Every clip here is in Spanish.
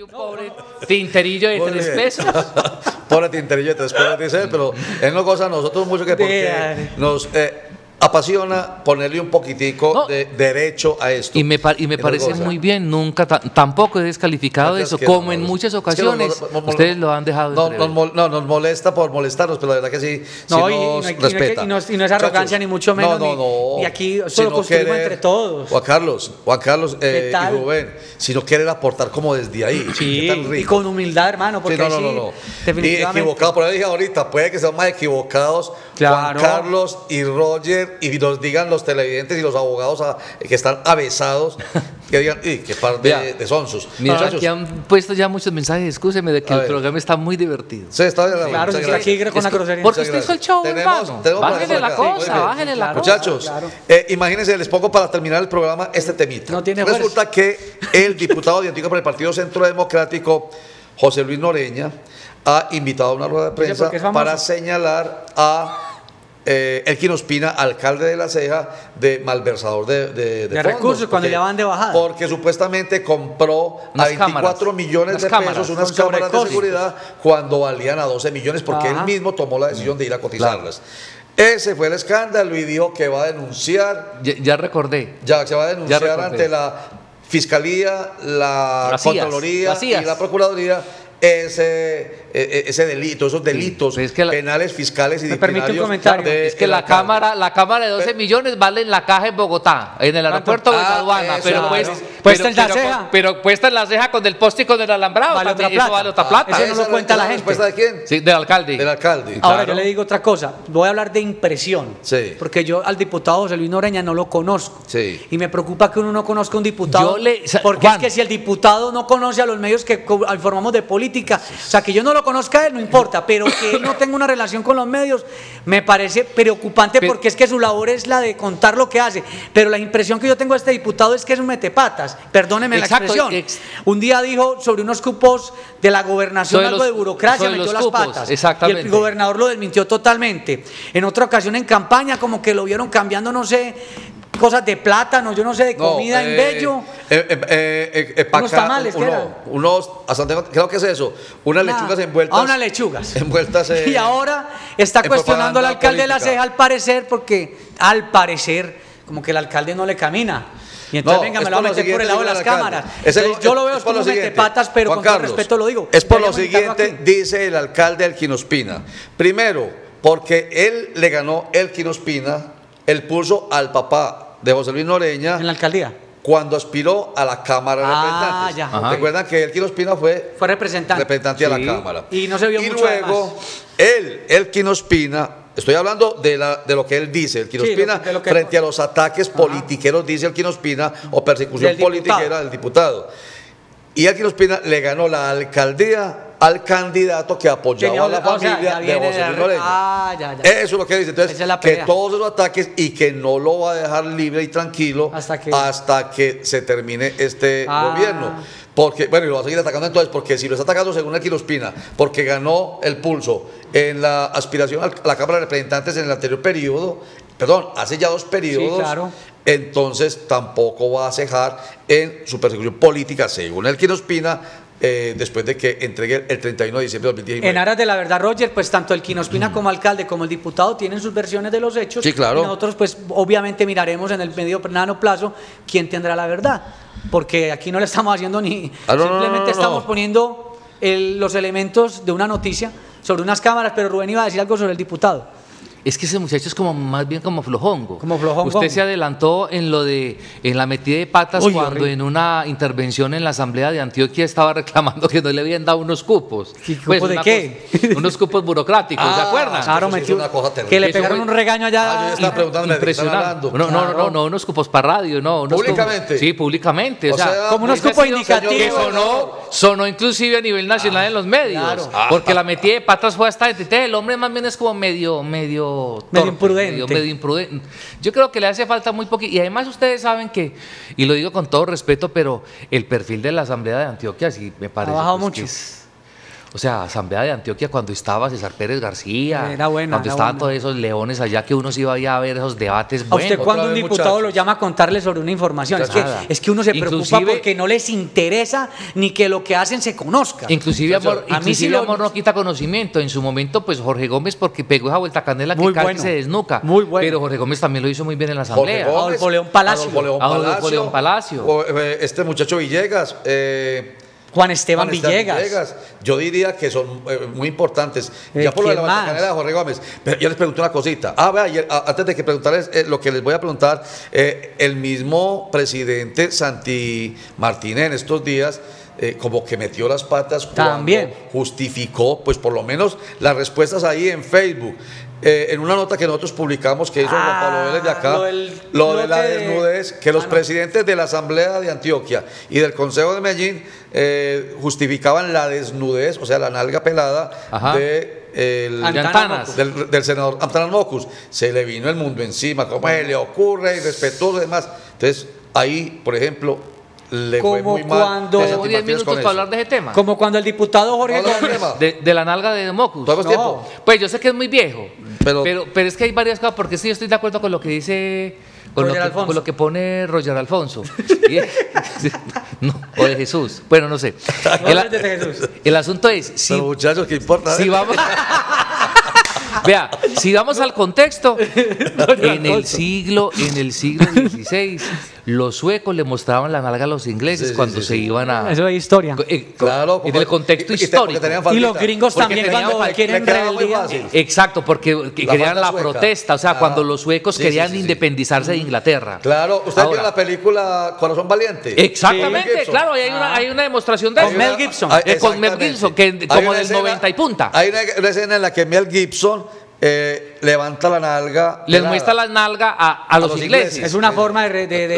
un pobre tinterillo de 3 pesos. Pobre tinterillo de 3 pesos, dice él, pero él nos goza a nosotros mucho que porque nos apasiona ponerle un poquitico de derecho a esto. Y me parece muy bien, nunca tampoco he descalificado eso, como en muchas ocasiones ustedes lo han dejado de nos molesta por molestarnos, pero la verdad que sí, no, nos respeta. Y no es arrogancia, ni mucho menos. Y aquí solo construimos entre todos. Juan Carlos y Rubén, si no quieren aportar como desde ahí. Sí, y con humildad, hermano, porque definitivamente. Y equivocado, por ahí dije ahorita, puede que sean más equivocados Juan Carlos y Roger, y nos digan los televidentes y los abogados que están avesados, que digan, qué par de sonsos. Mira, aquí han puesto ya muchos mensajes, excúseme, de que el programa está muy divertido. Sí, está bien. Claro, sí, aquí con la grosería. Porque usted hizo el show, hermano. Bájale la cosa, bájale la cosa. Muchachos, imagínense, les pongo para terminar el programa este temita. No tiene Resulta que el diputado de Antioquia por el Partido Centro Democrático, José Luis Noreña, ha invitado a una rueda de prensa para señalar a Elkin Ospina, alcalde de La Ceja, de malversador de recursos, cuando ya van de bajada. Porque supuestamente compró a 24 millones de pesos unas cámaras de seguridad cuando valían a 12 millones, porque él mismo tomó la decisión de ir a cotizarlas. Ese fue el escándalo y dijo que va a denunciar. Ya recordé. Se va a denunciar ante la Fiscalía, la Contraloría y la Procuraduría ese delito, esos delitos penales, fiscales y disciplinarios. Me permite un comentario. Es que la cámara de 12 millones vale en la caja en Bogotá, en el aeropuerto de la aduana, pero puesta en la ceja con el poste y con el alambrado, vale otra plata. Eso vale otra plata. Eso no lo cuenta la gente. ¿Respuesta de quién? Sí, del alcalde. Del alcalde. Ahora yo le digo otra cosa, voy a hablar de impresión, porque yo al diputado José Luis Noreña no lo conozco, y me preocupa que uno no conozca a un diputado, porque es que si el diputado no conoce a los medios que formamos de política, o sea, que yo no lo conozca a él no importa, pero que él no tenga una relación con los medios me parece preocupante, porque es que su labor es la de contar lo que hace, pero la impresión que yo tengo de este diputado es que es un metepatas, perdóneme la expresión. Un día dijo sobre unos cupos de la gobernación algo de burocracia, metió las patas, y el gobernador lo desmintió totalmente. En otra ocasión en campaña como que lo vieron cambiando, no sé, cosas de plátano, yo no sé, de comida en Bello. Unos tamales, ¿qué era? Creo que es eso, unas lechugas envueltas. Unas lechugas. Envueltas y ahora está cuestionando al alcalde de La Ceja, al parecer, porque al parecer, como que el alcalde no le camina. Y entonces, venga, me lo va a meter por el lado de las cámaras. Yo lo veo como metepatas, pero con todo respeto lo digo. Es por lo siguiente, dice el alcalde Elkin Ospina. Primero, porque él le ganó Elkin Ospina el pulso al papá de José Luis Noreña. ¿En la alcaldía? Cuando aspiró a la Cámara de Representantes. Recuerdan que Elkin Ospina fue representante de la Cámara. Y no se vio mucho. Y luego, Elkin Ospina, estoy hablando de lo que él dice, Elkin Ospina, frente a los ataques politiqueros, dice Elkin Ospina, o persecución politiquera del diputado. Y Elkin Ospina le ganó la alcaldía al candidato que apoyaba a la familia de José Luis Noreña. Eso es lo que dice. Entonces, que todos esos ataques y que no lo va a dejar libre y tranquilo hasta que se termine este gobierno. Porque, bueno, y lo va a seguir atacando entonces, porque si lo está atacando según Elkin Ospina, porque ganó el pulso en la aspiración a la Cámara de Representantes en el anterior periodo, hace ya 2 periodos, entonces tampoco va a cejar en su persecución política, según Elkin Ospina, después de que entregue el 31 de diciembre de 2019. En aras de la verdad, Roger, pues tanto Elkin Ospina como alcalde como el diputado tienen sus versiones de los hechos. Sí, claro. Y nosotros pues obviamente miraremos en el mediano plazo quién tendrá la verdad, porque aquí no le estamos haciendo simplemente estamos poniendo los elementos de una noticia sobre unas cámaras, pero Rubén iba a decir algo sobre el diputado. Es que ese muchacho es como más bien como flojongo. Usted se adelantó en la metida de patas cuando en una intervención en la Asamblea de Antioquia estaba reclamando que no le habían dado unos cupos. ¿Cupos de qué? Unos cupos burocráticos, ¿se acuerdan? Claro, que le pegaron un regaño allá. Yo estaba preguntando, impresionante. No, unos cupos para radio, no. ¿Públicamente? Sí, públicamente. O sea, como unos cupos indicativos. Sonó inclusive a nivel nacional en los medios. Porque la metida de patas fue hasta el hombre más bien es como medio imprudente. Yo creo que le hace falta muy poquito. Y además ustedes saben que, y lo digo con todo respeto, pero el perfil de la Asamblea de Antioquia sí me parece. Ha bajado mucho. O sea, Asamblea de Antioquia cuando estaba César Pérez García, era buena, cuando estaban todos esos leones allá que uno se iba a ver esos debates buenos. ¿A usted cuando un diputado lo llama a contarle sobre una información? Es que uno se preocupa porque no les interesa ni que lo que hacen se conozca. Inclusive amor no quita conocimiento. En su momento, pues Jorge Gómez, porque pegó esa vuelta canela que casi se desnuca. Muy bueno. Pero Jorge Gómez también lo hizo muy bien en la Asamblea. Adolfo León Palacio. Adolfo León Palacio. Este muchacho Villegas. Juan Esteban Villegas. Yo diría que son muy importantes. Ya por lo de la canela de Jorge Gómez. Pero yo les pregunto una cosita. Antes de que preguntarles lo que les voy a preguntar, el mismo presidente Santi Martínez en estos días como que metió las patas cuando justificó, pues por lo menos las respuestas ahí en Facebook. En una nota que nosotros publicamos que hizo Juan Pablo Vélez de acá, lo de la desnudez, que los presidentes de la Asamblea de Antioquia y del Consejo de Medellín justificaban la desnudez, o sea, la nalga pelada del senador Antanas Mocus. Se le vino el mundo encima, ¿cómo se le ocurre? Irrespetuoso y demás. Entonces, ahí, por ejemplo, le fue muy mal. Tengo 10 minutos para hablar de ese tema. Como cuando el diputado Jorge Gómez de la nalga de Mocus. Tiempo? Pues yo sé que es muy viejo, pero es que hay varias cosas, porque sí, yo estoy de acuerdo con lo que dice, con lo que pone Roger Alfonso. O de Jesús. Bueno, no sé. El asunto es, pero muchachos, ¿qué importa? Si vamos... Vea, si vamos al contexto, en el siglo XVI, los suecos le mostraban la nalga a los ingleses cuando se iban a... Eso es historia. Claro. En el contexto histórico. Y los gringos también cuando quieren rebeldía. Exacto, porque querían la protesta. O sea, cuando los suecos querían independizarse de Inglaterra. Claro. ¿Ustedes vieron la película Corazón Valiente? Exactamente, claro. Hay una demostración de eso. Con Mel Gibson. Con Mel Gibson, que como del 90 y punta. Hay una escena en la que Mel Gibson levanta la nalga. Les muestra la nalga a los ingleses. Es una forma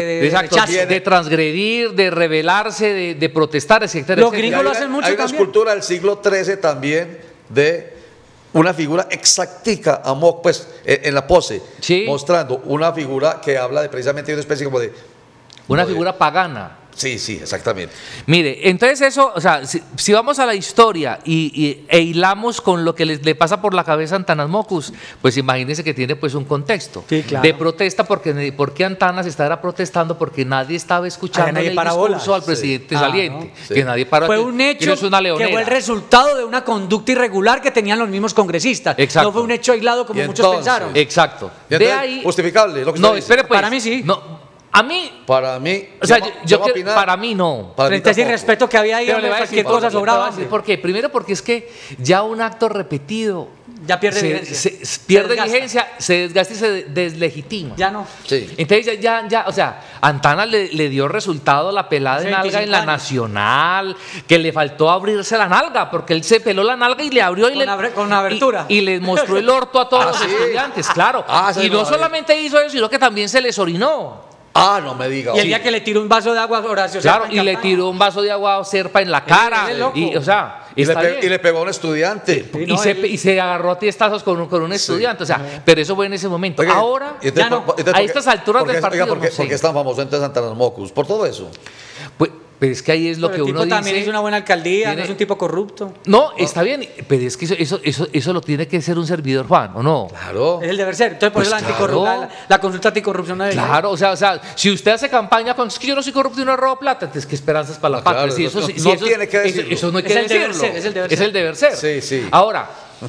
de transgredir, de rebelarse, de protestar, etcétera. Los gringos lo hacen mucho también. Hay una escultura del siglo XIII también de una figura exactica, pues en la pose, mostrando una figura que habla de precisamente una especie como de... Una figura pagana. Sí, exactamente. Mire, entonces eso, o sea, si vamos a la historia e hilamos con lo que le pasa por la cabeza a Antanas Mocus, pues imagínense que tiene pues un contexto de protesta, porque Antanas estaba protestando porque nadie estaba escuchando el discurso al presidente saliente. Que nadie paró. Fue un hecho que fue el resultado de una conducta irregular que tenían los mismos congresistas. Exacto. No fue un hecho aislado como muchos pensaron. Exacto. De ahí, justificable. Lo que no, espere pues. Para mí sí. No. A mí, para mí, o sea, para mí no. Frente a ese irrespeto que había ahí, cualquier cosa sobraba. ¿Por qué? Primero porque es que ya un acto repetido ya pierde vigencia. Pierde vigencia, se desgasta y se deslegitima. Ya no. Sí. Entonces ya, o sea, Antanas le dio resultado a la pelada de nalga en la Nacional, que le faltó abrirse la nalga, porque él se peló la nalga y le abrió con abertura. Y les mostró el orto a todos los estudiantes, claro. Y no solamente hizo eso, sino que también se les orinó. No me diga. Y el día que le tiró un vaso de agua a Horacio Serpa. Claro, y le tiró un vaso de agua a Serpa en la cara. Y le pegó a un estudiante. Y se agarró a tiestazos con un estudiante. O sea, pero eso fue en ese momento. Oiga, ahora, a estas alturas del partido. ¿Por qué es tan famoso entonces Antanas Mocus? ¿Por todo eso? Pues, pero es que ahí es lo que uno dice. También hizo una buena alcaldía, no es un tipo corrupto. No, está bien, pero es que eso lo tiene que ser un servidor, Juan, ¿o no? Claro. Es el deber ser. Entonces, por eso la consulta anticorrupción no debería. Claro, o sea, si usted hace campaña con es que yo no soy corrupto y no robo plata, entonces qué esperanzas para la patria. No tiene que decirlo. Eso no hay que decirlo. Es el deber ser. Sí. Ahora,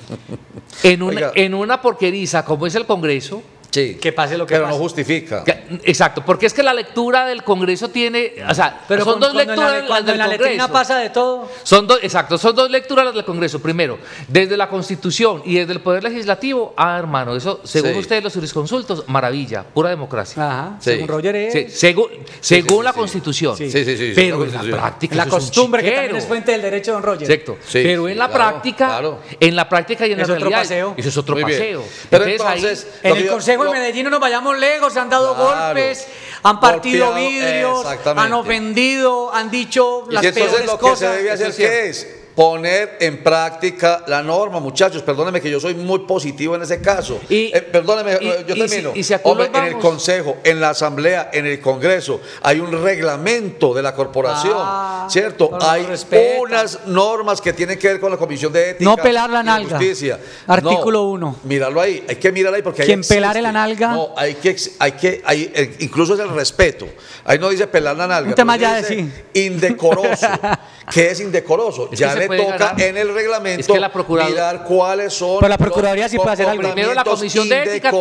en una porqueriza como es el Congreso, Sí, que pase lo que pero pase. no justifica. Exacto, porque es que la lectura del Congreso tiene, o sea, pero son dos lecturas cuando en la letrina pasa de todo. Son dos lecturas las del Congreso. Primero, desde la Constitución y desde el Poder Legislativo. Hermano, eso, según ustedes los jurisconsultos, maravilla, pura democracia. Ajá, según Roger es. Según la Constitución. Sí. Pero en la práctica, la costumbre que también es fuente del derecho, don Roger. Exacto. Pero en la práctica, y en la realidad, eso es otro paseo. Pero entonces, en el Consejo de Medellín no nos vayamos lejos, se han dado golpes, han partido vidrios, han ofendido, han dicho las peores cosas. Lo que se debe hacer, ¿qué es? poner en práctica la norma, muchachos. Perdónenme que yo soy muy positivo en ese caso. Perdónenme, yo termino. Hombre, en el Consejo, en la Asamblea, en el Congreso, hay un reglamento de la corporación, ¿cierto? Hay unas normas que tienen que ver con la Comisión de Ética. No pelar la nalga. Justicia. Artículo 1. Míralo ahí, hay que mirar ahí porque ¿Quién pelare la nalga? No, incluso es el respeto. Ahí no dice pelar la nalga. Un tema ya decir. Indecoroso. ¿Qué es indecoroso? Ya le toca en el reglamento mirar cuáles son. Pero la Procuraduría sí puede hacer algo. Primero la Comisión de Ética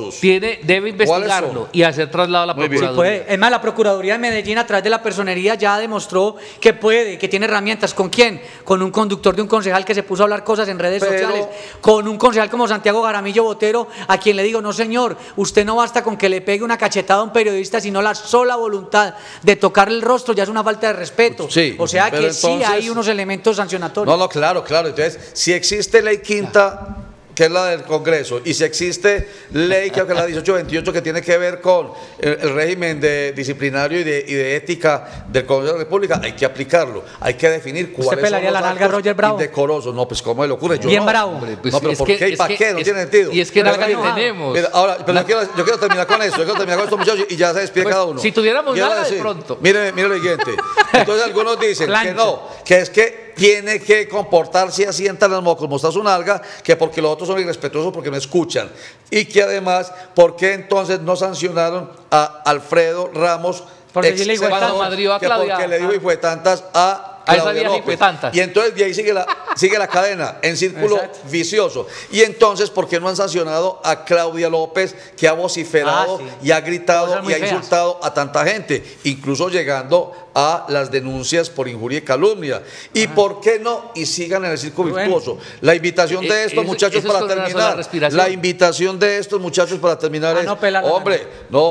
debe investigarlo y hacer traslado a la Procuraduría. Sí puede. Es más, la Procuraduría de Medellín a través de la personería ya demostró que puede, que tiene herramientas. ¿Con quién? Con un conductor de un concejal que se puso a hablar cosas en redes sociales. Con un concejal como Santiago Garamillo Botero, a quien le digo, no señor, usted no basta con que le pegue una cachetada a un periodista, sino la sola voluntad de tocarle el rostro ya es una falta de respeto. Sí, o sea que entonces, sí hay unos elementos sancionatorios. No, claro. Entonces, si existe ley quinta, que es la del Congreso, y si existe ley, creo que es la 1828, que tiene que ver con el régimen disciplinario y de ética del Congreso de la República, hay que aplicarlo, hay que definir cuáles son pelaría los la nalga, Roger Bravo? Indecorosos. No, pues ¿cómo le ocurre? Yo bien no. bravo. Hombre, pues no, pero ¿por qué y para qué? No tiene sentido. Y es que nalga no tenemos. Mira, ahora, pero yo quiero terminar con esto, muchachos, y ya se despide cada uno. Si tuviéramos nalga de pronto. Mire lo siguiente. Entonces algunos dicen que no, que es que tiene que comportarse así en Tanamocos, mostrar su nalga, que porque los otros son irrespetuosos porque no escuchan. Y que además, ¿por qué entonces no sancionaron a Alfredo Ramos, porque ex senador, porque le dijo y fue tantas a Claudia López? Y entonces de ahí sigue la cadena en círculo vicioso. Y entonces, ¿por qué no han sancionado a Claudia López, que ha vociferado y ha gritado y ha insultado a tanta gente, incluso llegando a las denuncias por injuria y calumnia? ¿Y por qué no? Y sigan en el círculo virtuoso. La invitación de estos muchachos para terminar. La invitación de estos muchachos para terminar es, hombre,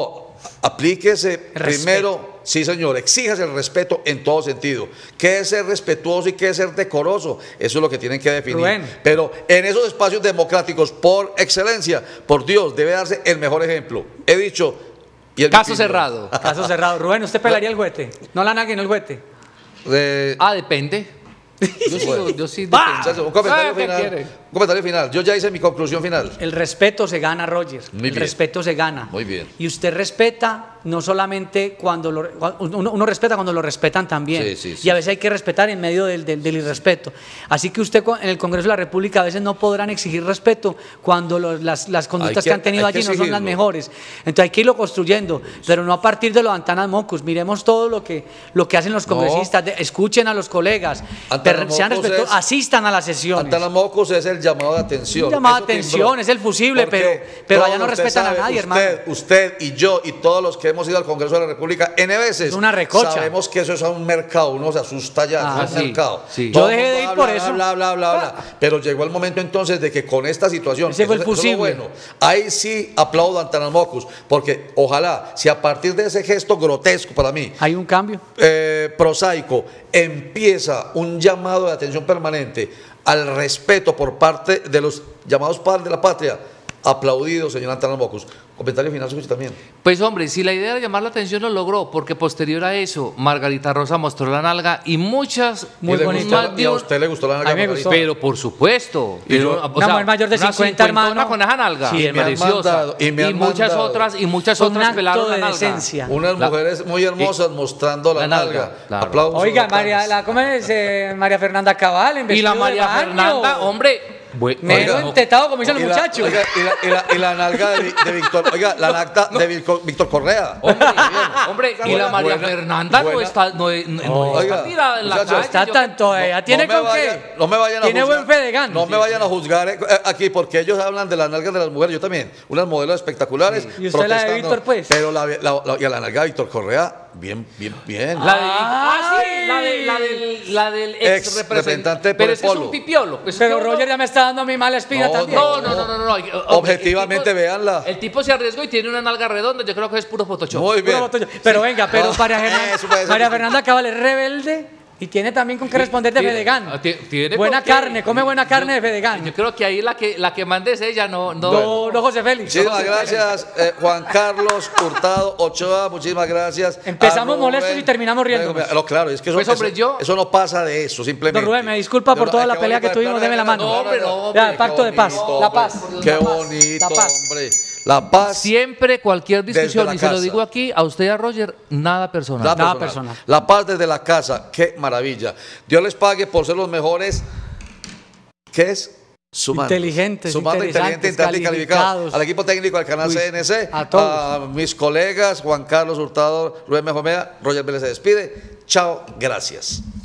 aplíquese primero. Sí, señor, exíjase el respeto en todo sentido. ¿Qué es ser respetuoso y qué es ser decoroso? Eso es lo que tienen que definir. Pero en esos espacios democráticos, por excelencia, por Dios, debe darse el mejor ejemplo. He dicho... Caso cerrado. Caso cerrado. Rubén, ¿usted pelaría el juguete? No la nalga, no el juguete. Depende. Yo sí un comentario final. Yo ya hice mi conclusión final. El respeto se gana, Roger. El respeto se gana. Muy bien. Y usted respeta no solamente cuando uno respeta cuando lo respetan también. Y a veces hay que respetar en medio del irrespeto. Así que usted en el Congreso de la República a veces no podrán exigir respeto cuando las conductas que han tenido allí no son las mejores. Entonces hay que irlo construyendo, pero no a partir de los antanamocos. Miremos todo lo que hacen los congresistas. Escuchen a los colegas. Sean respetuosos, asistan a las sesiones. Antanamocos es el llamado de atención. Un llamado de atención, es el fusible, pero allá no respetan a nadie, hermano. Usted y yo y todos los que hemos ido al Congreso de la República N veces, es una recocha. Sabemos que eso es un mercado, uno se asusta ya, es un mercado. Yo dejé de ir por eso. Pero llegó el momento entonces de que con esta situación, ese fue el fusible. Ahí sí aplaudo a Antanamocos, porque ojalá, si a partir de ese gesto grotesco para mí, hay un cambio prosaico, empieza un llamado de atención permanente al respeto por parte de los llamados padres de la patria, aplaudido, señor Antanamocos. Comentario final, escuche también. Pues hombre, si la idea de llamar la atención lo logró, porque posterior a eso, Margarita Rosa mostró la nalga y muchas... Muy bonitas. ¿Y a usted le gustó la nalga? A mí me gustó. Pero por supuesto. Una mujer mayor de 50, hermano. Con esa nalga. Sí, deliciosa. Y muchas otras pelaron la nalga. Unas mujeres muy hermosas mostrando la nalga. Claro. Aplausos. Oiga, ¿cómo es? María Fernanda Cabal en vestido de baño. Y la María Fernanda, hombre... Medio entetado, como dicen los muchachos. Y la nalga de Víctor, la nalga de Víctor Correa. Hombre, y la María Fernanda no está tirada en la calle. Está tanto, tiene con qué. No me vayan a juzgar. Tiene buen fe de gana. No me vayan a juzgar aquí, porque ellos hablan de las nalgas de las mujeres. Yo también, unas modelos espectaculares. Y usted la de Víctor, pues. Pero la nalga de Víctor Correa, bien. La del ex representante por el Polo. Pero es un pipiolo. Pero Roger ya me está dando mi mala espina también. No. Objetivamente, véanla. El tipo se arriesgó y tiene una nalga redonda. Yo creo que es puro Photoshop. Muy bien. Pero venga, María Fernanda Cabal es rebelde. Y tiene también con qué responder de Fedegan. Buena carne, come buena carne de Fedegan. Yo creo que ahí la que mande es ella, no José Félix. Muchísimas gracias, Juan Carlos Hurtado Ochoa, muchísimas gracias. Empezamos molestos y terminamos riendo. Claro, es que eso no pasa de eso, simplemente. Don Rubén, me disculpa por toda la pelea que tuvimos, deme la mano. No, hombre, no. Pacto de paz. La paz. Qué bonito, hombre. La paz. Siempre cualquier discusión, y se lo digo aquí a usted y a Roger, nada personal. Nada personal. La paz desde la casa, qué maravilla. Dios les pague por ser los mejores. ¿Qué es? Sumando. Inteligentes, inteligentes, calificados. Al equipo técnico del canal CNC, a mis colegas, Juan Carlos Hurtado, Rubén Mejomea, Roger Vélez se despide. Chao, gracias.